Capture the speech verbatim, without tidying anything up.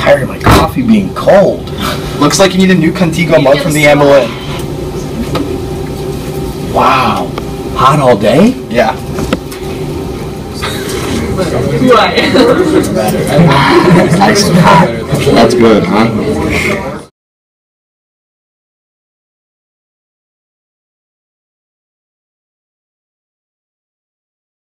tired of my coffee being cold. Looks like you need a new Contigo mug from the Ammo Inn. Wow. Hot all day? Yeah. Right. Nice and hot. That's good, huh?